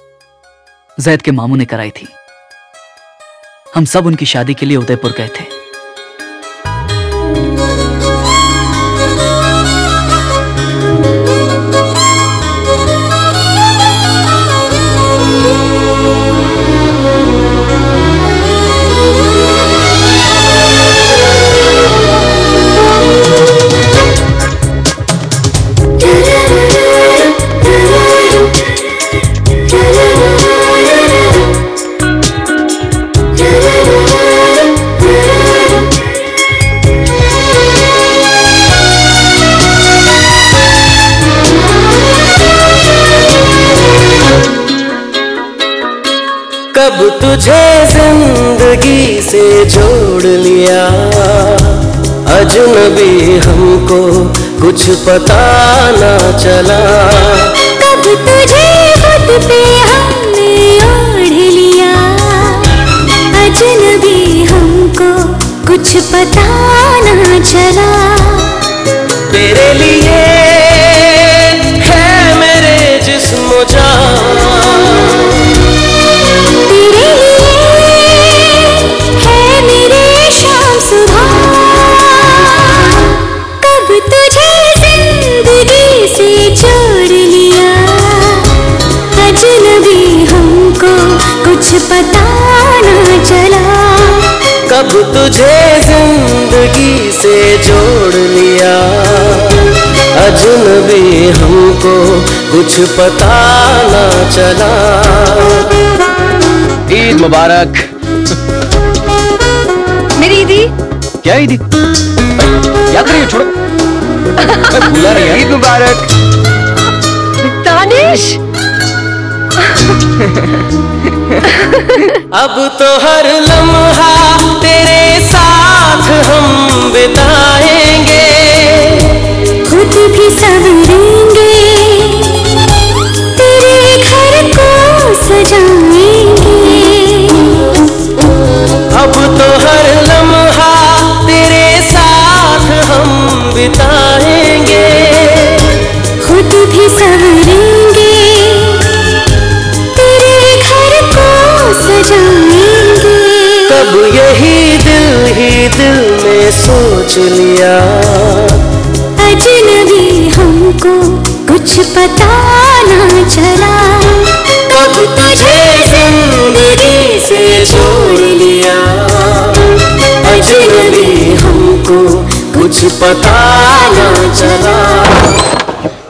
जैद के मामू ने कराई थी। हम सब उनकी शादी के लिए उदयपुर गए थे। कब तुझे जिंदगी से जोड़ लिया, अजनबी हमको कुछ पता ना चला। कब तुझे खुद पे हमने ओढ़ लिया, अजनबी हमको कुछ पता ना चला। तेरे लिए है मेरे जिस्म जान, कुछ पता ना चला। कब तुझे जिंदगी से जोड़ लिया, अजनबी हमको कुछ पता ना चला। ईद मुबारक। मेरी ईदी? क्या ईदी? याद करिए, छोड़ो। भूला रही है। ईद मुबारक। दानिश। अब तो हर लम्हा तेरे साथ हम बिताएंगे, खुद भी संवरेंगे, तेरे घर को सजाएंगे। अब तो हर लम्हा तेरे साथ हम बिताएंगे, खुद भी संवरेंगे, कब यही दिल में सोच लिया, अजनबी हमको कुछ पता ना चला। कब तुझे जिंदगी से जोड़ लिया, अजनबी हमको कुछ पता ना चला।